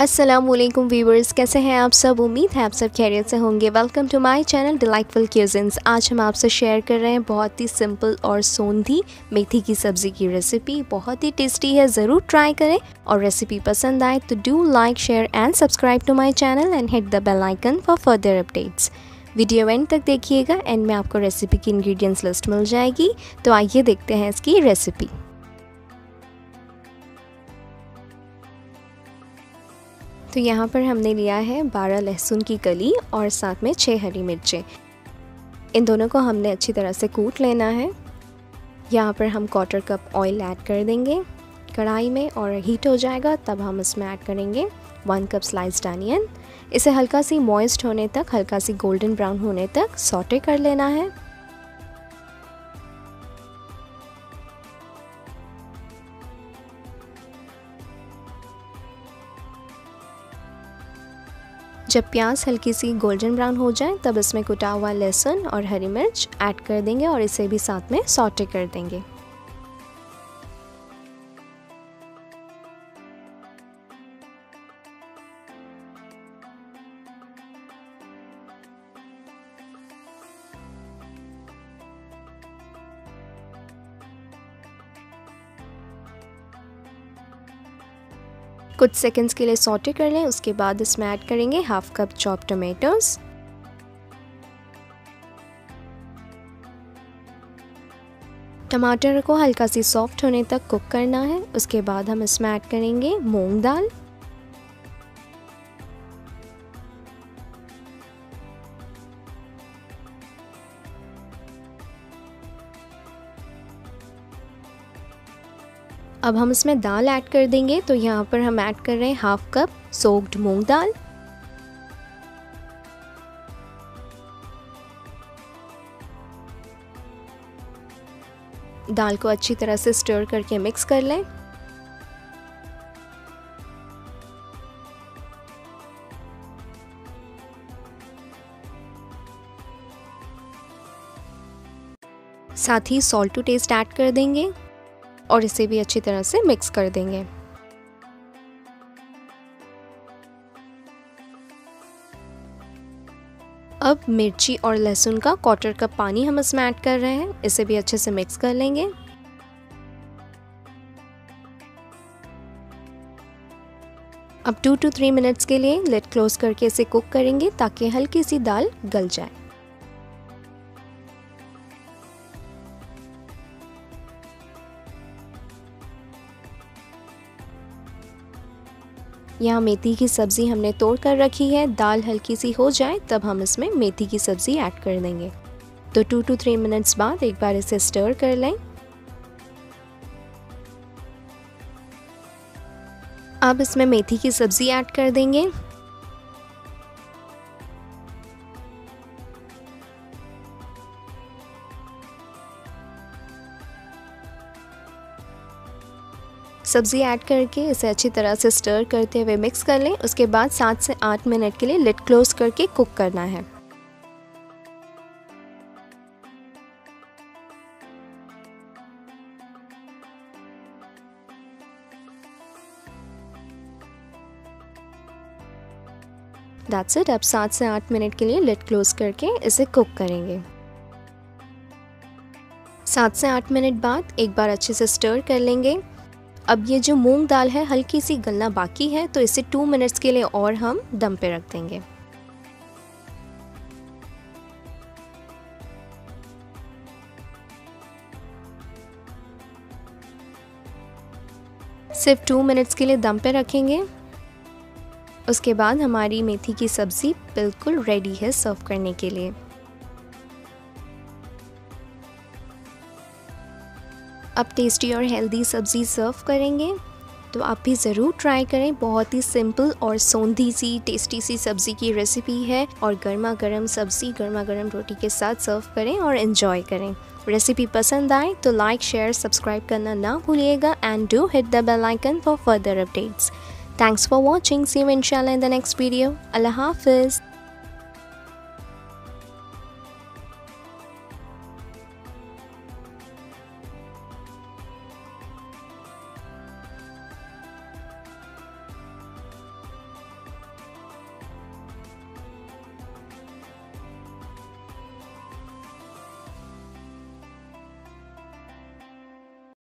अस्सलामुअलैकुम व्यूवर्स, कैसे हैं आप सब। उम्मीद है आप सब खैरियत से होंगे। Welcome to my channel delightful cuisines. आज हम आपसे शेयर कर रहे हैं बहुत ही सिंपल और सोंधी मेथी की सब्ज़ी की रेसिपी। बहुत ही टेस्टी है, ज़रूर ट्राई करें। और रेसिपी पसंद आए तो do like, share and subscribe to my channel and hit the bell icon for further updates. Video end तक देखिएगा, एंड में आपको रेसिपी की इंग्रेडिएंट्स लिस्ट मिल जाएगी। तो आइए देखते हैं इसकी रेसिपी। तो यहाँ पर हमने लिया है 12 लहसुन की कली और साथ में 6 हरी मिर्चें। इन दोनों को हमने अच्छी तरह से कूट लेना है। यहाँ पर हम 1/4 कप ऑयल ऐड कर देंगे कढ़ाई में, और हीट हो जाएगा तब हम इसमें ऐड करेंगे 1 कप स्लाइस्ड अनियन। इसे हल्का सी मॉइस्ट होने तक, हल्का सी गोल्डन ब्राउन होने तक सॉटे कर लेना है। जब प्याज हल्की सी गोल्डन ब्राउन हो जाए तब इसमें कुटा हुआ लहसुन और हरी मिर्च ऐड कर देंगे और इसे भी साथ में सॉटे कर देंगे। कुछ सेकंड्स के लिए सॉटे कर लें। उसके बाद इसमें ऐड करेंगे 1/2 कप चॉप टमाटोस, टमाटर को हल्का सी सॉफ्ट होने तक कुक करना है। उसके बाद हम इसमें ऐड करेंगे मूंग दाल, अब हम इसमें दाल ऐड कर देंगे। तो यहाँ पर हम ऐड कर रहे हैं 1/2 कप सोक्ड मूंग दाल, दाल को अच्छी तरह से स्टर करके मिक्स कर लें। साथ ही सॉल्ट टू टेस्ट ऐड कर देंगे और इसे भी अच्छी तरह से मिक्स कर देंगे। अब मिर्ची और लहसुन का 1/4 कप पानी हम इसमें ऐड कर रहे हैं। इसे भी अच्छे से मिक्स कर लेंगे। अब 2 to 3 मिनट्स के लिए लिड क्लोज करके इसे कुक करेंगे ताकि हल्की सी दाल गल जाए। यहाँ मेथी की सब्ज़ी हमने तोड़ कर रखी है। दाल हल्की सी हो जाए तब हम इसमें मेथी की सब्ज़ी ऐड कर देंगे। तो 2 to 3 मिनट्स बाद एक बार इसे स्टर कर लें। अब इसमें मेथी की सब्ज़ी ऐड कर देंगे। सब्ज़ी ऐड करके इसे अच्छी तरह से स्टर करते हुए मिक्स कर लें। उसके बाद 7 से 8 मिनट के लिए लिड क्लोज करके कुक करना है। That's it. अब 7 से 8 मिनट के लिए लिड क्लोज करके इसे कुक करेंगे। 7 से 8 मिनट बाद एक बार अच्छे से स्टर कर लेंगे। अब ये जो मूंग दाल है हल्की सी गलना बाकी है, तो इसे 2 मिनट्स के लिए और हम दम पे रख देंगे। सिर्फ 2 मिनट्स के लिए दम पे रखेंगे। उसके बाद हमारी मेथी की सब्ज़ी बिल्कुल रेडी है सर्व करने के लिए। अब टेस्टी और हेल्दी सब्ज़ी सर्व करेंगे, तो आप भी ज़रूर ट्राई करें। बहुत ही सिंपल और सोंधी सी टेस्टी सी सब्ज़ी की रेसिपी है, और गर्मा गर्म सब्ज़ी गर्मा गर्म रोटी के साथ सर्व करें और एंजॉय करें। रेसिपी पसंद आए तो लाइक, शेयर, सब्सक्राइब करना ना भूलिएगा, and do hit the bell icon for further updates. Thanks for watching. See you inshallah in the next video. Allah Hafiz.